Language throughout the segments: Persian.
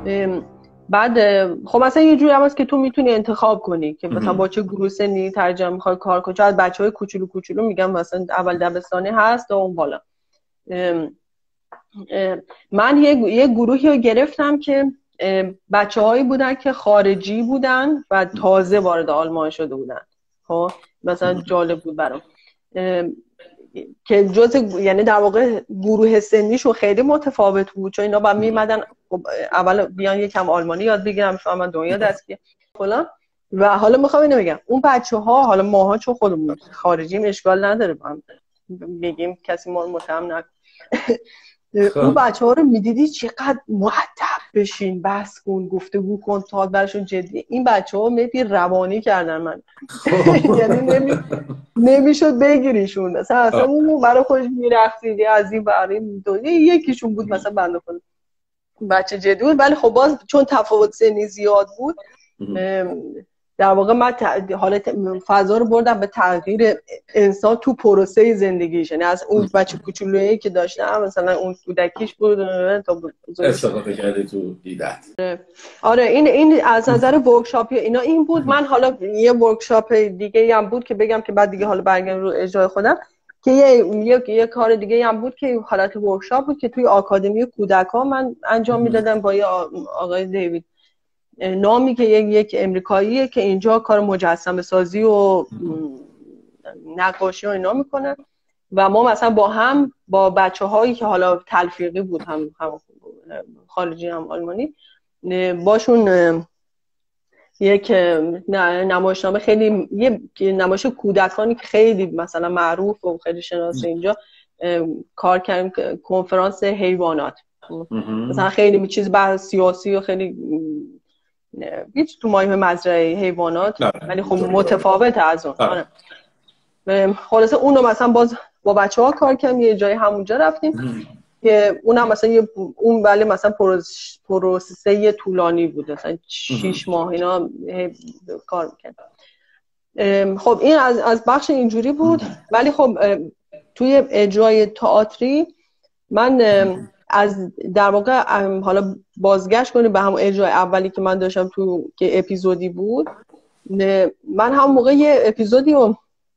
بعد خب مثلا یه جوری هم هست که تو میتونی انتخاب کنی که مثلا با چه گروه سنی ترجمه میخوای کار کنی. چون بچهای کوچولو میگم مثلا اول دبستانی هست و اون بالا. من یه گروهی رو گرفتم که بچه‌هایی بودن که خارجی بودن و تازه وارد آلمان شده بودن. خب مثلا جالب بود برام که یعنی در واقع گروه سنیشون خیلی متفاوت بود، چون اینا با میمدن اول بیان یکم آلمانی یاد بگیرن، فهمن دنیا دستگیر فلان. و حالا میخوام اینو بگم اون بچه‌ها، حالا ماها چون خودمون خارجیم اشکال نداره بگیم کسی ما رو متهم نکنه. اون بچه‌ها رو میدیدی چقدر مؤدب بشین، بحث کن، گفتگو کن، تا براشون جدی. این بچه‌ها میبی روانی کردن من. یعنی نمیشد بگیریشون، اصلا اون برای خودش میرقصید از این برای یکیشون بود مثلا بنده خدا بچه جدی بود، ولی خب باز چون تفاوت سنی زیاد بود در واقع من حالت فضا رو بردم به تغییر انسان تو پروسه زندگیش. یعنی از اون بچه کوچولویی که داشتم مثلا اون کودکیش بود تا استفاده کردی تو دیدت. آره این از نظر ورکشاپ اینا این بود. من حالا یه ورکشاپ دیگه هم بود که بگم که بعد دیگه حالا برگردم رو اجرای خودم، که یه کار دیگه هم بود که حالت ورکشاپ بود که توی آکادمی کودکان من انجام میدادم با یه آقای دیوید نامی که یک امریکاییه که اینجا کار مجسمه سازی و نقاشی و اینا میکنه و ما مثلا با بچه‌هایی که حالا تلفیقی بود هم خارجی هم آلمانی باشون یک نمایشنامه خیلی یه نمایش کودکانی که خیلی مثلا معروف و خیلی شناسه اینجا کار کردیم، کنفرانس حیوانات مثلا خیلی چیز بحث سیاسی و خیلی هیچ تو مایه مزرعه حیوانات ولی خب متفاوته از اون. خلاصه اونو مثلا باز با بچه‌ها کار کردیم، یه جای همونجا رفتیم که اونم مثلا اون ولی مثلا پروسه طولانی بود، مثلا 6 ماه اینا کار می‌کرد. خب این از بخش اینجوری بود. ولی خب توی اجرای تئاتری من از در واقع حالا بازگشت کنیم به همون اجرای اولی که من داشتم تو که اپیزودی بود، من هم موقع یه اپیزودی رو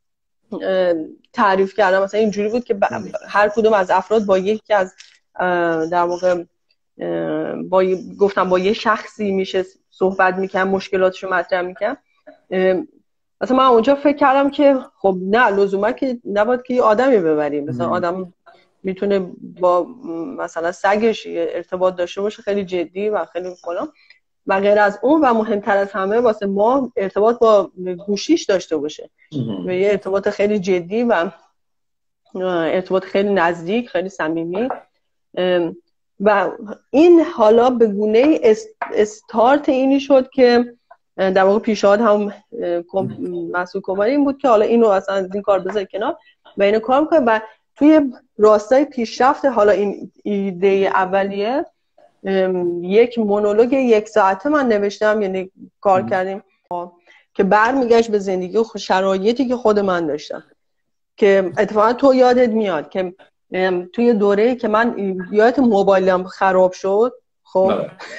تعریف کردم مثلا اینجوری بود که هر کدوم از افراد با یکی از در واقع گفتم با یه شخصی میشه صحبت میکنم، مشکلاتشو مطرح میکنم. مثلا من اونجا فکر کردم که خب نه لزوما که نباید که یه آدمی ببریم، مثلا آدم میتونه با مثلا سگش ارتباط داشته باشه خیلی جدی و خیلی فلان و غیر از اون، و مهمتر از همه واسه ما ارتباط با گوشیش داشته باشه و یه ارتباط خیلی جدی و ارتباط خیلی نزدیک، خیلی صمیمی. و این حالا به گونه استارت اینی شد که در واقع پیشنهاد هم مسئول کماری این بود که حالا اینو اصلا از این کار بذار کنار و اینو کار میکنه. و توی راستای پیشرفت حالا این ایده اولیه یک مونولوگ 1 ساعته من نوشتم، یعنی کار کردیم که برمیگشت به زندگی و شرایطی که خود من داشتم، که اتفاقا تو یادت میاد که توی دوره‌ای که من یادت موبایلم خراب شد. خب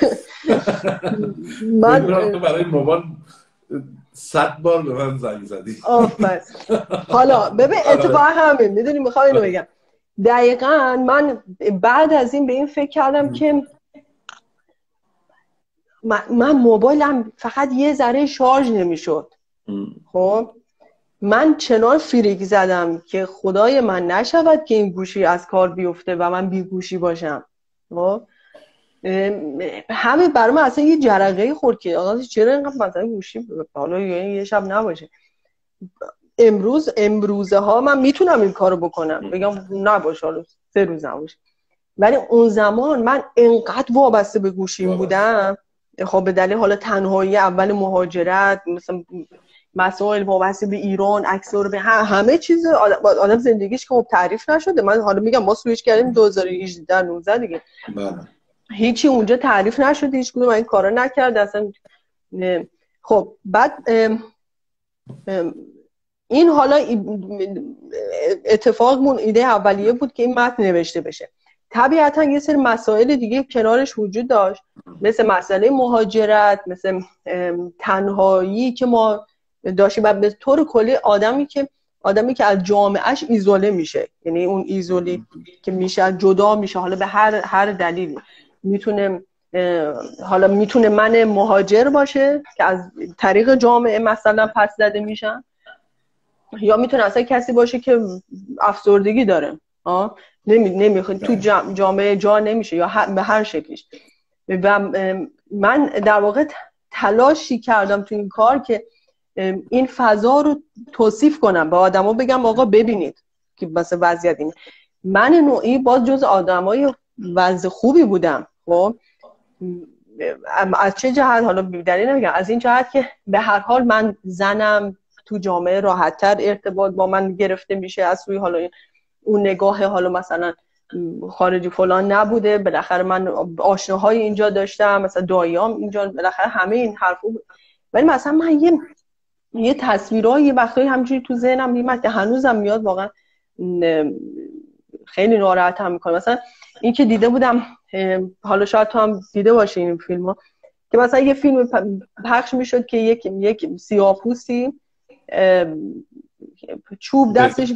من برای موبایل 100 بار به من زنگ زدی. بس حالا ببین اتفاقا همین میدونی میخوام اینو بگم دقیقاً من بعد از این به این فکر کردم که من موبایلم فقط یه ذره شارژ نمیشد. خب من چنان فریک زدم که خدای من نشود که این گوشی از کار بیفته و من بی گوشی باشم. خب همه برای من اصلا یه جرقه خورد که آقا چرا اینقدر مثلا گوشی حالا یه شب نباشه. امروزه ها من میتونم این کارو بکنم، بگم نباشه حالا 3 روز نباشه، ولی اون زمان من انقدر وابسته به گوشیم بودم. خب به دلیل حالا تنهایی اول مهاجرت، مثلا مسائل وابسته به ایران، اکثر به همه چیز آدم زندگیش که خب تعریف نشده. من حالا میگم ما سویچ کردیم 2018 19 دیگه، هیچی اونجا تعریف نشده، هیچ کدوم این کارا نکرد اصلا. خب بعد این حالا اتفاقمون ایده اولیه بود که این متن نوشته بشه. طبیعتا یه سری مسائل دیگه کنارش وجود داشت، مثل مسئله مهاجرت، مثل تنهایی که ما داشتیم و به طور کلی آدمی که از جامعهش ایزوله میشه، یعنی اون ایزولی که میشه جدا میشه، حالا به هر دلیلی میتونه من مهاجر باشه که از طریق جامعه مثلا پس زده میشم، یا میتونه اصلا کسی باشه که افسردگی داره، نمیخواد تو جامعه جا نمیشه، یا به هر شکلیش. و من در واقع تلاشی کردم تو این کار که این فضا رو توصیف کنم، به آدما بگم آقا ببینید که مثلا وضعیت اینه. من نوعی باز جز آدمای وضع خوبی بودم. خب از چه جهت؟ حالا دلیل نمیگم، از این جهت که به هر حال من زنم، تو جامعه راحت‌تر ارتباط با من گرفته میشه از سوی حالا اون نگاه حالا مثلا خارجی فلان نبوده، بالاخره من آشناهای اینجا داشتم، مثلا داییام اینجا، بالاخره همه این حرفا. ولی مثلا من یه تصویرای یه وقتایی همینجوری تو ذهنم میاد که هنوزم میاد، واقعا خیلی ناراحتم میکنه. مثلا این که دیده بودم، حالا شاید تو هم دیده باشی این فیلمو، که مثلا یه فیلم پخش میشد که یک سیاه‌پوستی چوب دستش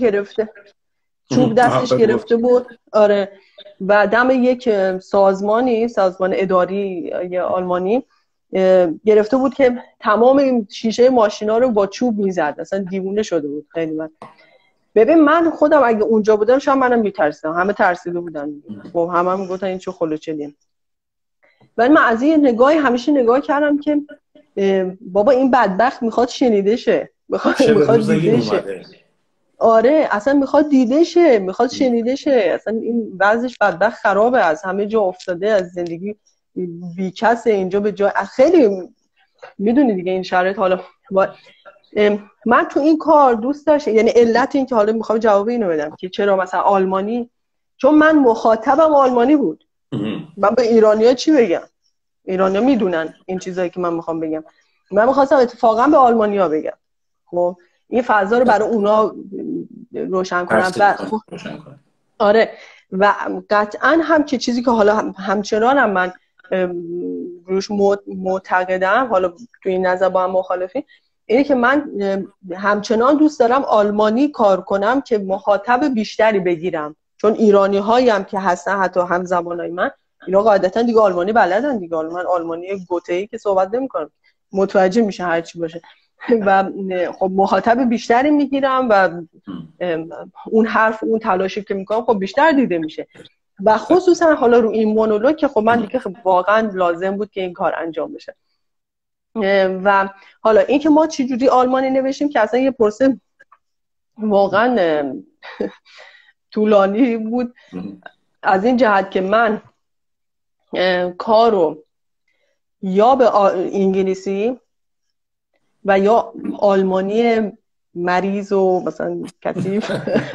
گرفته بود، آره، و دم یک سازمان اداری آلمانی گرفته بود که تمام شیشه ماشینا رو با چوب میزد، اصلا دیوونه شده بود خیلی. من ببین من خودم اگه اونجا بودم شاید منم میترسیدم، همه ترسیده بودن، خب همه میگفتن این چه خلوچلیه. ولی من از این نگاهی همیشه نگاه کردم که بابا این بدبخت میخواد شنیده شه، میخواد دیده شه. آره اصلا میخواد دیده شه، میخواد شنیده شه. اصلا این وضعش بدبخت خرابه، از همه جا افتاده، از زندگی بیکسه، اینجا به جای خیلی میدونی دیگه این شرایط. حالا من تو این کار دوست داشتم، یعنی علت این که حالا میخوام جواب اینو بدم که چرا مثلا آلمانی، چون من مخاطبم آلمانی بود. من به ایرانی‌ها چی بگم؟ ایرانی‌ها میدونن این چیزایی که من میخوام بگم. من میخواستم اتفاقا به آلمانی‌ها بگم، خب این فضا رو برای اونا روشن کنم. آره و قطعا هم که چیزی که حالا همچنانم من روش معتقدم، حالا تو این نظر با هم مخالفی، اینه که من همچنان دوست دارم آلمانی کار کنم که مخاطب بیشتری بگیرم، چون ایرانی هایی هم که هستن حتی هم زبانای من، اینا قاعدتا دیگه آلمانی بلدن دیگه، من آلمانی گوته‌ای که صحبت نمی‌کنم، متوجه میشه هر چی باشه و خب مخاطب بیشتری میگیرم و اون حرف اون تلاشی که میکنم خب بیشتر دیده میشه. و خصوصا حالا رو این مونولوگ که خب من دیگه واقعا لازم بود که این کار انجام بشه. و حالا این که ما چجوری آلمانی نوشتیم که اصلا یه پرسه واقعا طولانی بود، از این جهت که من کارو یا به انگلیسی و یا آلمانی مریض و مثلا کثیف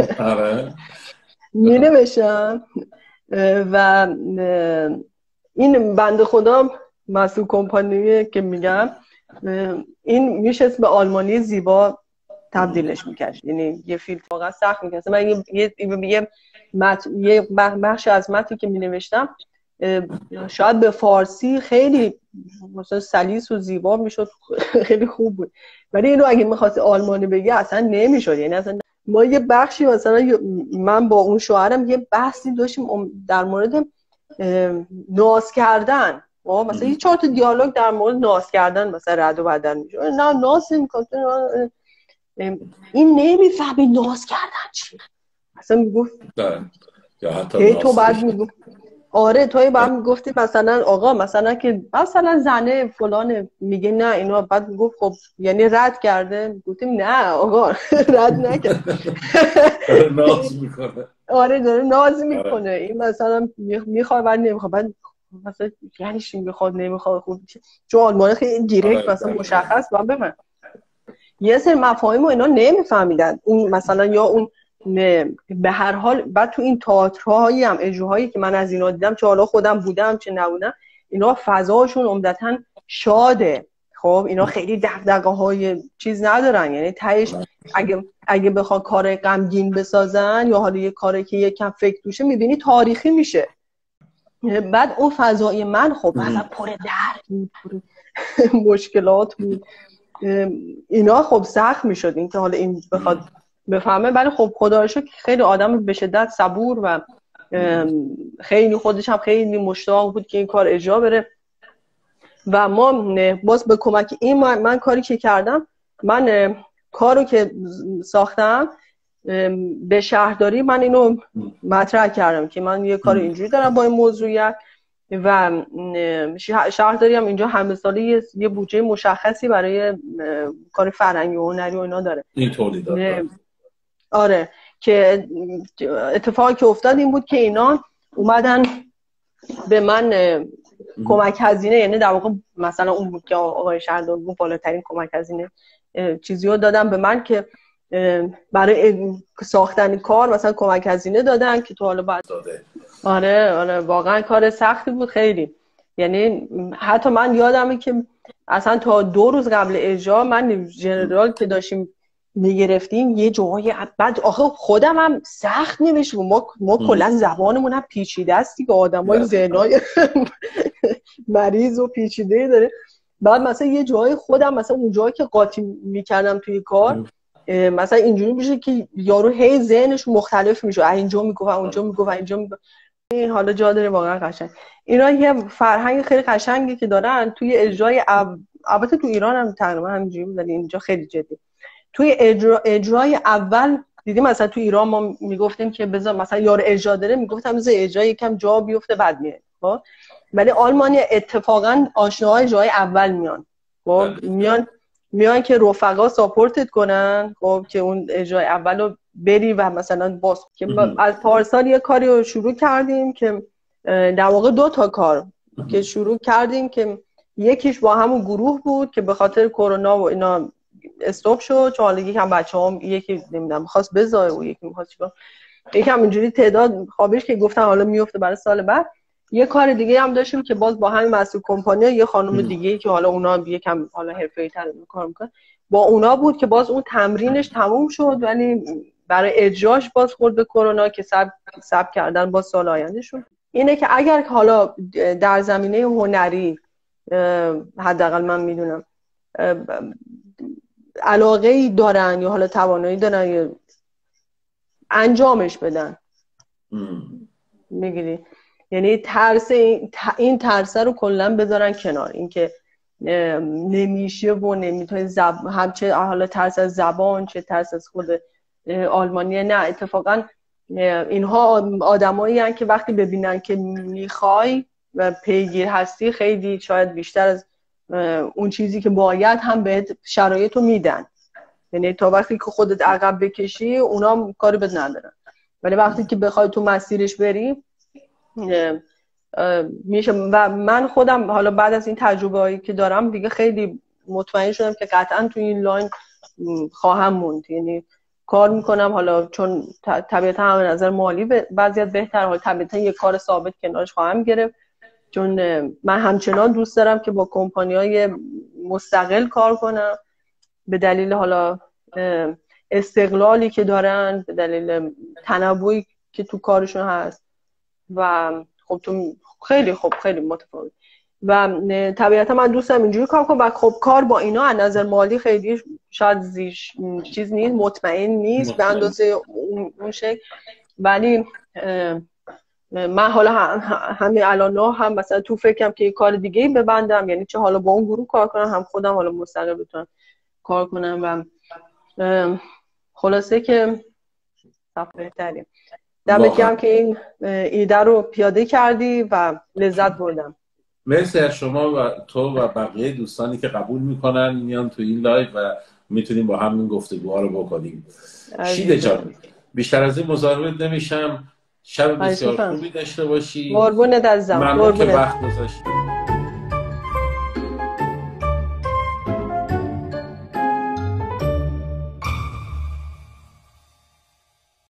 می نوشتم و این بنده خدا مسئول کمپانی که میگم این میشه به آلمانی زیبا تبدیلش میکرد، یعنی یه فیلم واقعا سخت میکرد. من یه بخش از متنی که می نوشتم شاید به فارسی خیلی مثلا سلیس و زیبا میشد، خیلی خوب بود، ولی اینو اگه میخواست آلمانی بگه اصلا نمیشد. یعنی اصلا ما یه بخشی مثلا من با اون شوهرم یه بحثی داشتیم در مورد ناز کردن، مثلا یه 4 تا دیالوگ در مورد ناز کردن، مثلا رد و بدل میشه، نه ناز نمیکنه، این نمیفهمی ناز کردن چیه، مثلا میگفت یا حتی تو بعد میگفت آره توی بعد میگفتی مثلا آقا مثلا که مثلا زنه فلان میگه نه اینا، بعد میگفت خب یعنی رد کرده، گفتیم نه آقا رد نکرد، داره ناز میکنه. آره داره ناز میکنه، این مثلا میخواد بعد نمیخواد، بعد مثلا یعنی چی میخواد نمیخواد، خوب چون آلمانی خیلی دیرکت مثلا مشخص بود. به من یه سری مفاهیم و اینا نمیفهمیدن، اون مثلا یا اون به هر حال بعد تو این تئاترهایی هم اجراهایی که من از اینا دیدم، چه حالا خودم بودم چه نبودم، اینا فضاشون عمدتاً شاده، خب اینا خیلی دغدغه‌های چیز ندارن، یعنی تهش اگه بخوان کار غمگین بسازن یا حالا یه کاری که یکم فکر توشه میبینی تاریخی میشه. بعد اون فضای من خب مثلا پر درد بود، پر مشکلات بود، اینا خب سخت میشد این که حالا این بخواد بفهمه. ولی خب خدا رو شکر خیلی آدم به شدت صبور و خیلی خودش هم خیلی مشتاق بود که این کار اجرا بره. و ما باز به کمک این من کاری که کردم، من کارو که ساختم به شهرداری من اینو مطرح کردم که من یه کار اینجوری دارم با این موضوعیت و شهرداری هم اینجا همه ساله یه بودجه مشخصی برای کار فرهنگی و هنری و اینا داره. این طوری داره. آره که اتفاقی که افتاد این بود که اینا اومدن به من کمک هزینه، یعنی در واقع مثلا اون بود که آقای شهردار بود بالاترین کمک هزینه چیزی رو دادن به من که برای ساختن کار مثلا کمک هزینه دادن که تو حالا بعد داده. آره واقعا کار سختی بود خیلی. یعنی حتی من یادمه که اصلا تا 2 روز قبل اجرا من ژنرال که داشتیم میگرفتیم یه جایی بعد آخه خودم هم سخت نمیشه، ما کلا زبانمون هم پیچیده است دیگه، آدمای ذهنای مریض و پیچیده داره. بعد مثلا یه جایی خودم مثلا اون جایی که قاطی میکردم توی کار مثلا اینجوری میشه که یارو هی ذهنش مختلف میشه، اینجا میگه اونجا میگه اینجا میگه. این حالا جا داره واقعا قشنگ. اینا یه فرهنگ خیلی قشنگی که دارن توی اجرای البته تو ایران هم تقریبا همینجوری بود ولی اینجا خیلی جدی. توی اجرای اول دیدیم مثلا تو ایران ما میگفتیم که بذار مثلا یارو اجرا داره میگفتم بذار اجرا یکم جا بیفته بعد میاد. خب ولی آلمانی اتفاقا آشناهای اجرای اول میان. خب میان که رفقا ساپورتت کنن، خب که اون اجرای اولو بری و مثلا باز که از پارسال یه کاری رو شروع کردیم که در واقع 2 تا کار که شروع کردیم که یکیش با همون گروه بود که به خاطر کرونا و اینا استاپ شد، چون حالا یکم بچه‌ها یکی نمیدونم خواست بذاره و یکی می‌خواست چیکار، یکم اینجوری تعداد خوابش که گفتن حالا میفته برای سال بعد. یه کار دیگه هم داشتیم که باز با همین مسئول کمپانی یه خانم دیگه که حالا اونا یکم حالا حرفه‌ای‌تر کار می‌کنن با اونا بود که باز اون تمرینش تموم شد ولی برای اجراش باز خورد به کرونا که ساب کردن با سال آیندهشون. اینه که اگر حالا در زمینه هنری حداقل من میدونم علاقه‌ای دارن یا حالا توانایی دارن یا انجامش بدن میگیری، یعنی این ترس رو کلا بذارن کنار، اینکه نمیشه و نمیتونه همچه حالا ترس از زبان چه ترس از خود آلمانیه، نه اتفاقا اینها آدمایی هستن که وقتی ببینن که میخوای و پیگیر هستی خیلی شاید بیشتر از اون چیزی که باید هم بهت شرایطو میدن، یعنی تا وقتی که خودت عقب بکشی اونا کاری بد ندارن، ولی وقتی که بخوای تو مسیرش بری میشه. و من خودم حالا بعد از این تجربه هایی که دارم دیگه خیلی مطمئن شدم که قطعا تو این لاین خواهم موند، یعنی کار میکنم حالا چون طبیعتا هم نظر مالی وضعیت بهتر، حالا طبیعتا یه کار ثابت کنارش خواهم گرفت، چون من همچنان دوست دارم که با کمپانی‌های مستقل کار کنم به دلیل حالا استقلالی که دارن، به دلیل تنوعی که تو کارشون هست و خب تو خیلی متفاوت و طبیعتا من دوست دارم اینجوری کار کنم و خب کار با اینا از نظر مالی خیلی شاید چیز نیست، مطمئن نیست به اندازه اون شکل، ولی من حالا همین الان هم مثلا تو فکرم که یه کار دیگه ببندم، یعنی چه حالا با اون گروه کار کنم هم خودم حالا مستقل بتونم کار کنم و خلاصه که بهتریم. دمت گرم که این ایده رو پیاده کردی و لذت بردم. مرسی از شما و تو و بقیه دوستانی که قبول میکنن میان تو این لایو و میتونیم با هم این گفتگوها رو بکنیم. شیده جان بیشتر از این مزاحمت نمیشم، شب بسیار خوبی داشته باشی. قربونت عزیزم. ممنون که وقت گذاشتی.